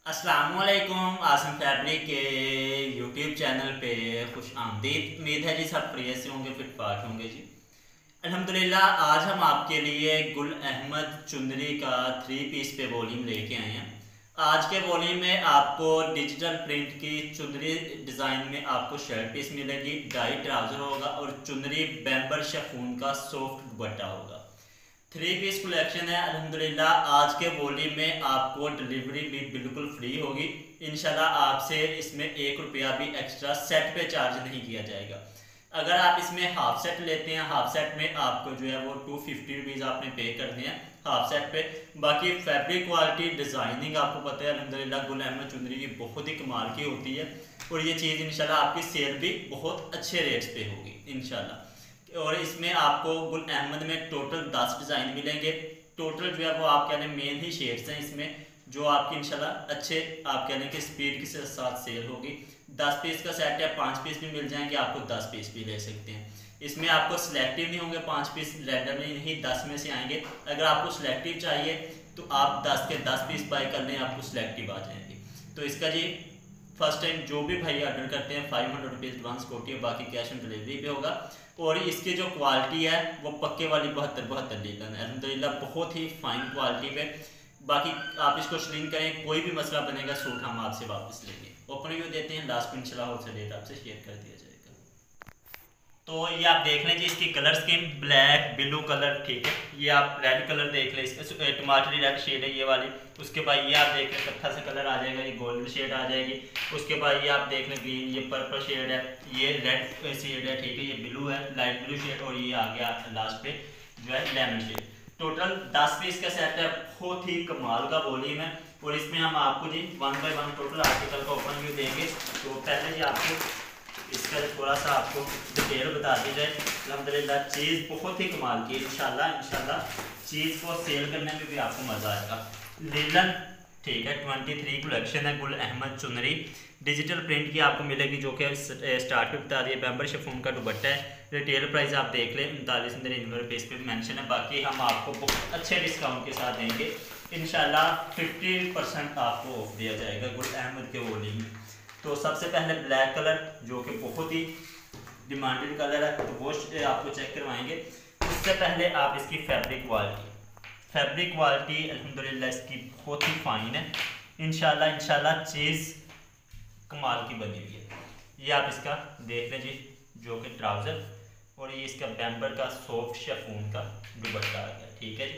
अस्सलामुअलैकुम आसिम फैब्रिक के YouTube channel पे खुश आमदीद। उम्मीद है जी सब खैरियत से होंगे, फिट फाट होंगे जी। अल्हम्दुलिल्लाह आज हम आपके लिए गुल अहमद चुंदरी का 3 पीस पे वॉल्यूम लेके आए हैं। आज के वॉल्यूम में आपको डिजिटल प्रिंट की चुंदरी डिज़ाइन में आपको शर्ट पीस मिलेगी, डाई ट्राउज़र होगा और चुंदरी बैम्बर शिफॉन का सॉफ्ट दुपट्टा होगा। 3 पीस कलेक्शन है अल्हम्दुलिल्लाह। आज के वॉल्यूम में आपको डिलीवरी भी बिल्कुल फ्री होगी इंशाल्लाह। आपसे इसमें 1 रुपया भी एक्स्ट्रा सेट पे चार्ज नहीं किया जाएगा। अगर आप इसमें हाफ सेट लेते हैं, हाफ सेट में आपको जो है वो 250 रुपीज़ आपने पे करने हैं हाफ सेट पे। बाकी फैब्रिक क्वालिटी डिज़ाइनिंग आपको पता है अल्हम्दुलिल्लाह गुल अहमद चुंदरी की बहुत ही कमाल की होती है और ये चीज़ इंशाल्लाह आपकी सेल भी बहुत अच्छे रेट्स पे होगी इंशाल्लाह। और इसमें आपको गुल अहमद में टोटल 10 डिज़ाइन मिलेंगे। टोटल जो है वो आप कह लें मेन ही शेड्स हैं इसमें, जो आपकी इंशाल्लाह अच्छे आप कह लें कि स्पीड के साथ सेल होगी। 10 पीस का सेट है, 5 पीस भी मिल जाएंगे आपको, 10 पीस भी ले सकते हैं। इसमें आपको सिलेक्टिव नहीं होंगे, 5 पीस रैंडमली नहीं 10 में से आएंगे। अगर आपको सिलेक्टिव चाहिए तो आप 10 के 10 पीस बाय कर लें, आपको सिलेक्टिव आ जाएंगे। तो इसका जी फर्स्ट टाइम जो भी भाई ऑर्डर करते हैं 500 रुपीज़ एडवांस कोटी है, बाकी कैश ऑन डिलीवरी पे होगा। और इसकी जो क्वालिटी है वो पक्के वाली 72 लीलन है अल्हम्दुलिल्लाह, बहुत ही फाइन क्वालिटी पे। बाकी आप इसको श्रिंक करें, कोई भी मसला बनेगा सूट हम आपसे वापस लेंगे। ओपन व्यू देते हैं, लास्ट में इंशाल्लाह होलसेल रेट आपसे शेयर कर दिया जाएगा। तो ये आप देख लें जी, इसकी colour scheme black blue colour, ठीक है। ये आप रेड कलर देख लें, इसका टमाटरी रेड शेड है ये वाली। उसके बाद ये आप देख लें कत्था सा कलर आ जाएगा, ये गोल्डन शेड आ जाएगी। उसके बाद ये आप देख लें ग्रीन, ये पर्पल शेड है, ये रेड शेड है, ठीक है। ये ब्लू है, लाइट ब्लू शेड, और ये आ गया लास्ट पे जो है लेमन शेड। टोटल 10 पीस का सेट है, बहुत ही कमाल का वॉल्यूम है। और इसमें हम आपको जी 1 बाय 1 टोटल आर्टिकल का ओपन व्यू देंगे। तो पहले जी आपको इसका थोड़ा सा आपको डिटेल बता दी जाए। अल्हम्दुलिल्लाह चीज़ बहुत ही कमाल की है, इंशाल्लाह चीज़ को सेल करने में भी आपको मज़ा आएगा। लीलन, ठीक है, 23 कलेक्शन है गुल अहमद चुनरी डिजिटल प्रिंट की आपको मिलेगी, जो कि स्टार्ट पे बता दिए। बैम्बर शिफॉन का दुपट्टा है। रिटेल प्राइस आप देख लें 3999 रुपये इस पर मैंशन है। बाकी हम आपको बहुत अच्छे डिस्काउंट के साथ देंगे इंशाल्लाह। 50% आपको ऑफ दिया जाएगा गुल अहमद के वॉल्यूम में। तो सबसे पहले ब्लैक कलर जो कि बहुत ही डिमांडेड कलर है, तो वो आपको चेक करवाएंगे। उससे पहले आप इसकी फैब्रिक क्वालिटी अल्हम्दुलिल्लाह इसकी बहुत ही फाइन है इंशाल्लाह चीज़ कमाल की बनी हुई है। ये आप इसका देख लें जी, जो कि ट्राउज़र, और ये इसका बैम्बर का सॉफ्ट शिफॉन का दुपट्टा आ गया, ठीक है जी।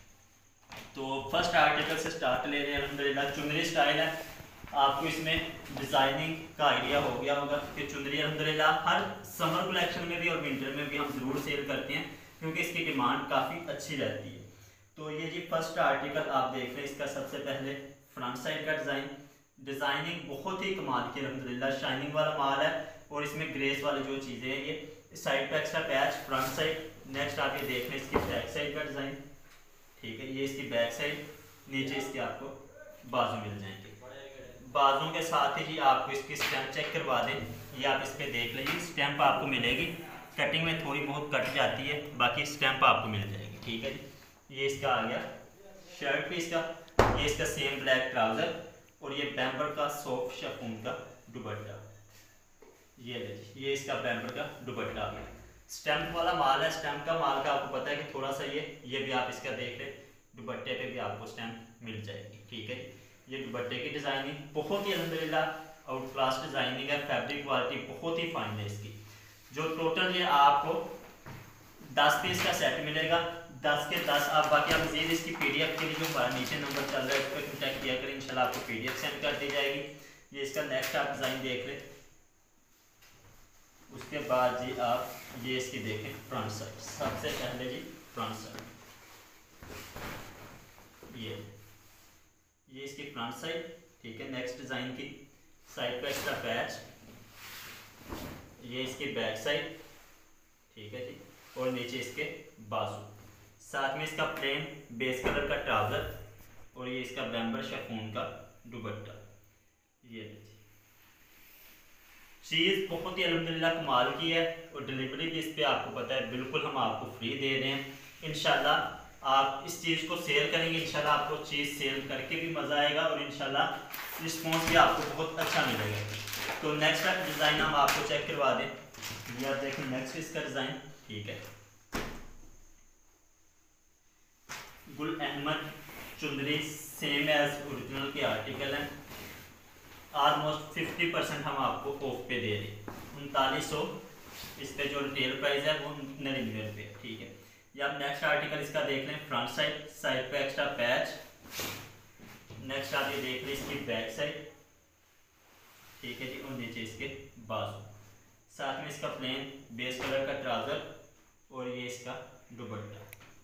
तो फर्स्ट आर्टिकल से स्टार्ट ले रहे हैं। अल्हम्दुलिल्लाह चुनरी स्टाइल है, आपको इसमें डिज़ाइनिंग का आइडिया हो गया होगा कि चुनरी अल्हम्दुलिल्लाह हर समर कलेक्शन में भी और विंटर में भी हम ज़रूर सेल करते हैं, क्योंकि इसकी डिमांड काफ़ी अच्छी रहती है। तो ये जी फर्स्ट आर्टिकल आप देख रहे हैं। इसका सबसे पहले फ्रंट साइड का डिज़ाइनिंग बहुत ही कमाल की अल्हम्दुलिल्लाह, शाइनिंग वाला माल है। और इसमें ग्रेस वाली जो चीज़ें हैं, ये साइड पे extra patch front side. Next आप ये देख रहे हैं इसकी बैक साइड का डिज़ाइन, ठीक है। ये इसकी बैक साइड, नीचे इसके आपको बाजू मिल जाएंगे। बाजू के साथ ही जी आपको इसकी स्टैम्प चेक करवा दें। ये आप इस पर देख लीजिए, स्टैम्प आपको मिलेगी। कटिंग में थोड़ी बहुत कट जाती है, बाकी स्टैम्प आपको मिल जाएगी, ठीक है जी। ये इसका आ गया शर्ट पीस का, ये इसका सेम ब्लैक ट्राउज़र, और ये बैम्बर का सॉफ्ट शिफॉन का दुपट्टा। ये इसका बैम्बर का दुपट्टा आ गया। स्टैम्प वाला माल है, स्टैम्प का माल का आपको पता है कि थोड़ा सा ये भी आप इसका देख लें, दुपट्टे पे भी आपको स्टैम्प मिल जाएगी, ठीक है। ये दुपट्टे की डिज़ाइनिंग बहुत ही अल्हम्दुलिल्लाह आउट क्लास डिज़ाइनिंग है। फैब्रिक क्वालिटी बहुत ही फाइन है इसकी। जो टोटल ये आपको 10 पीस का सेट मिलेगा, 10 के 10 आप। बाकी आप मज़ीद इसकी PDF के लिए जो हमारा नीचे नंबर चल रहा है उस पर कॉन्टैक्ट किया करें, इंशाल्लाह आपको PDF सेंड कर दी जाएगी। ये इसका नेक्स्ट आप डिज़ाइन देख लें। उसके बाद जी आप ये इसकी देखें फ्रंट साइड। सबसे पहले जी फ्रंट साइड, ये इसकी फ्रंट साइड, ठीक है। नेक्स्ट डिज़ाइन की साइड पे एक्स्ट्रा पैच, ये इसकी बैक साइड, ठीक है जी। और नीचे इसके बाजू, साथ में इसका प्लेन बेस कलर का ट्राउज़र, और ये इसका बैम्बर शिफॉन का दुपट्टा। ये चीज़ बहुत ही अल्हम्दुलिल्लाह कमाल की है। और डिलीवरी भी इस पर आपको पता है बिल्कुल हम आपको फ्री दे रहे हैं इंशाल्लाह। आप इस चीज़ को सेल करेंगे इंशाल्लाह, आपको चीज़ सेल करके भी मज़ा आएगा और इंशाल्लाह रिस्पॉन्स भी आपको बहुत अच्छा मिलेगा। तो नेक्स्ट डिज़ाइन हम आपको चेक करवा दें, ये आप देखें नेक्स्ट इसका डिज़ाइन, ठीक है। Gul Ahmed chundri same as original के आर्टिकल हैं, ऑलमोस्ट 50% हम आपको ऑफ पे दे रहे हैं, 3900 इस पे जो रिटेल प्राइस है वो 99 रुपये, ठीक है। ये आप नेक्स्ट आर्टिकल इसका देख लें, फ्रंट साइड पे एक्स्ट्रा पैच। नेक्स्ट आप ये देख लें इसकी बैक साइड, ठीक है जी, और नीचे इसके बाजू, साथ में इसका प्लेन बेस कलर का ट्राउजर और ये इसका दुपट्टा,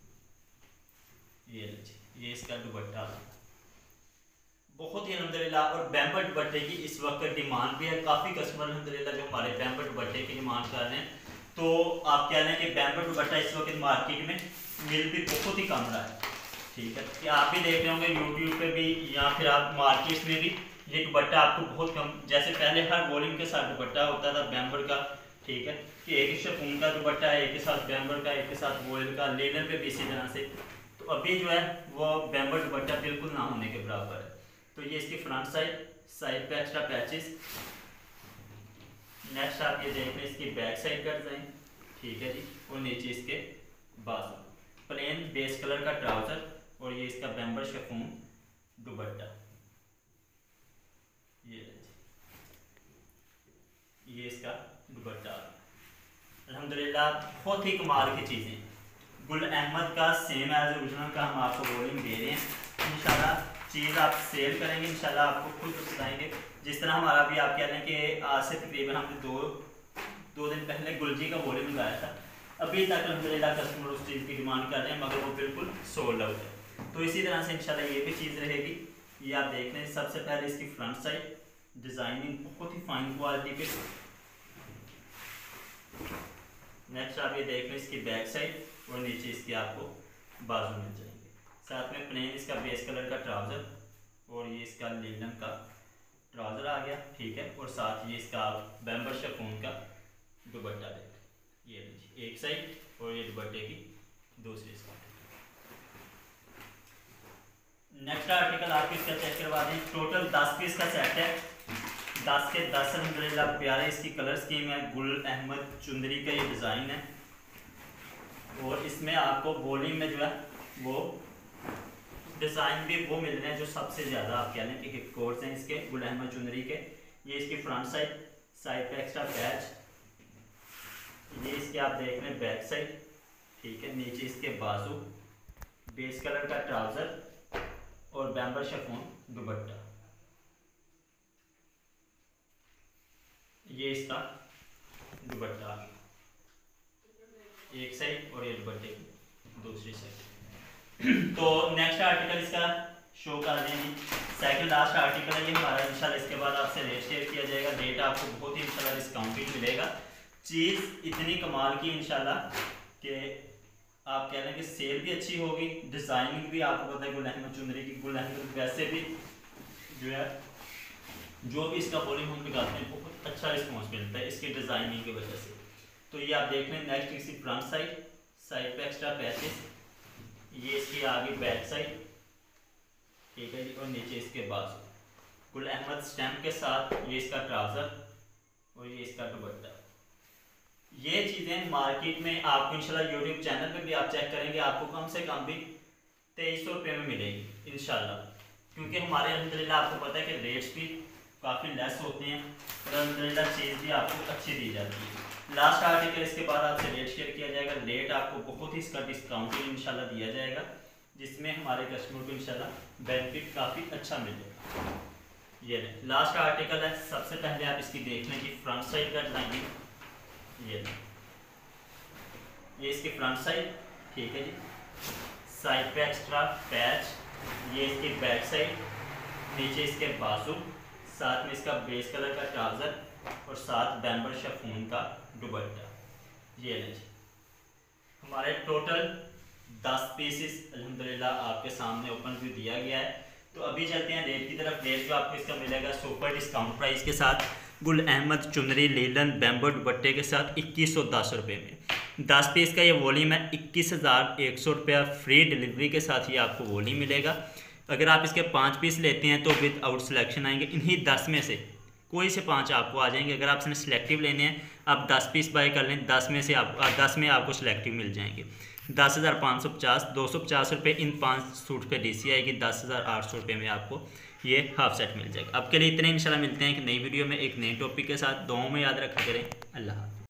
ये इसका दुपट्टा बहुत ही अल्हम्दुलिल्लाह। और बैम्बर दुपट्टे की इस वक्त डिमांड भी है, काफ़ी कस्टमर अल्हम्दुलिल्लाह जो हमारे बैम्बर दुपट्टे की डिमांड कर रहे हैं। तो आप कह रहे हैं कि बैम्बर दुपट्टा इस वक्त मार्केट में मिल भी बहुत ही कम रहा है, ठीक है। कि आप भी देख रहे होंगे यूट्यूब पे भी या फिर आप मार्केट में भी ये दुपट्टा आपको बहुत कम, जैसे पहले हर वॉल्यूम के साथ दुपट्टा होता था बैम्बर का, ठीक है, कि एक शिफॉन का दुपट्टा है, एक के साथ बैम्बर का, एक के साथ वॉयल का, लेदर पे भी इसी तरह से। तो अभी जो है वो बैम्बर दुपट्टा बिल्कुल ना होने के बराबर है। तो ये इसकी फ्रंट साइड पे एक्स्ट्रा पैचेस। नेक्स्ट आप ये देख रहे हैं इसकी बैक साइड का डिजाइन, ठीक है जी, और नीचे इसके बाजू, प्लेन बेस कलर का ट्राउजर और ये इसका बैम्बर शिफॉन दुपट्टा, ये इसका दुपट्टा। अल्हम्दुलिल्लाह बहुत ही कमाल की चीज़ें, गुल अहमद का सेम एज ओरिजिनल का हम आपको वॉल्यूम दे रहे हैं। इंशाल्लाह चीज़ आप सेल करेंगे इंशाल्लाह आपको खुद बताएंगे। जिस तरह हमारा भी आप कह रहे हैं कि आज से तकरीबन हमने दो दिन पहले गुलजी का वॉल्यूम लगाया था, अभी तक अल्हम्दुलिल्लाह कस्टमर उस चीज़ की डिमांड कर रहे हैं, मगर वो बिल्कुल सोल्ड आउट है। तो इसी तरह से इंशाल्लाह ये भी चीज़ रहेगी। ये आप देख लें, सबसे पहले इसकी फ्रंट साइड डिज़ाइनिंग बहुत ही फाइन क्वालिटी पे। नेक्स्ट आप ये देख लें इसकी बैक साइड और नीचे इसके आपको बाजू मिल जाएंगे, साथ में प्लेन इसका बेस कलर का ट्राउज़र और ये इसका लीलन का ट्राउज़र आ गया, ठीक है। और साथ ये इसका बैम्बर शिफॉन का दुपट्टा देख, ये लीजिए एक साइड और ये दुपट्टे की दूसरी साइड। नेक्स्ट आर्टिकल आप इसका चेक करवा दें। टोटल 10 पीस का सेट है, 10 के 10 अल्हम्दुलिल्लाह प्यारे इसकी कलर स्कीम है। गुल अहमद चुंदरी का ये डिज़ाइन है और इसमें आपको वॉल्यूम में जो है वो डिज़ाइन भी वो मिल रहे हैं जो सबसे ज़्यादा आप कह लें कि हिट कोर्स हैं इसके गुल अहमद चुंदरी के। ये इसकी फ्रंट साइड पे एक्स्ट्रा पैच, ये इसके आप देख रहे हैं बैक साइड, ठीक है। नीचे इसके बाजू, बेस कलर का ट्राउज़र और बैम्बर शिफॉन दुपट्टा, ये इसका दुपट्टा एक साइड और ये दुपट्टे की दूसरी साइड। तो नेक्स्ट आर्टिकल इसका शो कर दें जी, सेकंड लास्ट आर्टिकल है ये हमारा। इंशाल्लाह इसके बाद आपसे रेट शेयर किया जाएगा, रेट आपको बहुत ही इंशाल्लाह डिस्काउंटेड मिलेगा। चीज़ इतनी कमाल की इंशाल्लाह कि आप कह रहे हैं कि सेल भी अच्छी होगी, डिज़ाइनिंग भी आपको पता है गुल अहमद चुंदरी की। गुल अहमद वैसे भी जो है जो भी इसका वॉल्यूम हम लगाते हैं बहुत अच्छा रिस्पॉन्स मिलता है इसकी डिज़ाइनिंग की वजह से। तो ये आप देख लें, नेक्स्ट इसकी फ्रंट साइड पे एक्स्ट्रा पैचेस, ये इसकी आगे बैक साइड, ठीक है जी, और नीचे इसके बाजू गुल अहमद स्टैम्प के साथ ये इसका ट्राउज़र और ये इसका दुपट्टा। ये चीज़ें मार्केट में आपको इंशाल्लाह यूट्यूब चैनल पे भी आप चेक करेंगे, आपको कम से कम भी 2300 रुपये में मिलेगी इंशाल्लाह, क्योंकि हमारे अल्हम्दुलिल्लाह आपको पता है कि रेट्स भी काफ़ी लेस होते हैं और अल्हम्दुलिल्लाह चीज़ भी आपको अच्छी दी जाती है। लास्ट आर्टिकल इसके बाद आपसे रेट शेयर किया जाएगा, रेट आपको बहुत ही इसका डिस्काउंटेड इंशाल्लाह दिया जाएगा, जिसमें हमारे कस्टमर को इंशाल्लाह बेनिफिट काफ़ी अच्छा मिलेगा। ये लास्ट आर्टिकल है, सबसे पहले आप इसकी देख लें कि फ्रंट साइड का डिज़ाइनिंग, ये इसकी फ्रंट साइड, ठीक है जी, साइड पे एक्स्ट्रा पैच, ये इसकी बैक साइड, नीचे इसके बाजू, साथ में इसका बेस कलर का ट्राउज़र और साथ बैम्बर शिफॉन का दुपट्टा। ये लीजिए हमारे टोटल 10 पीसेस अल्हम्दुलिल्लाह आपके सामने ओपन व्यू दिया गया है। तो अभी चलते हैं रेट की तरफ। रेट जो आपको इसका मिलेगा सुपर डिस्काउंट प्राइस के साथ गुल अहमद चुनरी लीलन बैम्बर दुपट्टे के साथ 2110 रुपये में। 10 पीस का ये वॉल्यूम है, 21,100 रुपया फ्री डिलीवरी के साथ ही आपको वॉल्यूम मिलेगा। अगर आप इसके 5 पीस लेते हैं तो विद आउट सिलेक्शन आएंगे, इन्हीं 10 में से कोई से 5 आपको आ जाएंगे। अगर आपने सिलेक्टिव लेने हैं आप 10 पीस बाय कर लें, 10 में से आप 10 में आपको सिलेक्टिव मिल जाएंगे। 10,550, 250 रुपये इन 5 सूट पे डीसी आएगी, 10,800 रुपये में आपको ये हाफ सेट मिल जाएगा। अब के लिए इतने, इंशाल्लाह मिलते हैं एक नई वीडियो में एक नई टॉपिक के साथ। दुआओं में याद रखा करें। अल्लाह हाफ़िज़।